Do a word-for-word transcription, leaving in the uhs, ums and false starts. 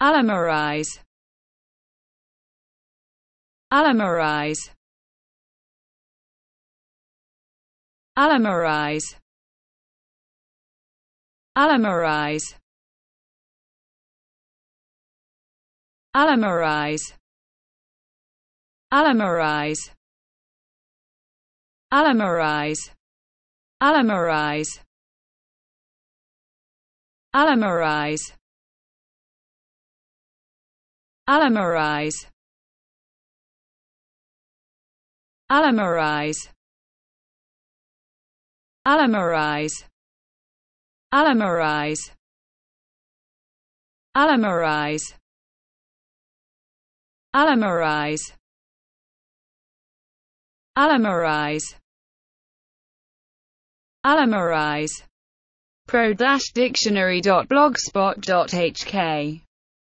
Allomerize. Allomerize. Allomerize. Allomerize. Allomerize. Allomerize. Allomerize. Allomerize. Allomerize. Allomerize. Allomerize. Allomerize. Allomerize. Allomerize. Allomerize. Allomerize. Allomerize. pro dash dictionary dot blogspot dot h k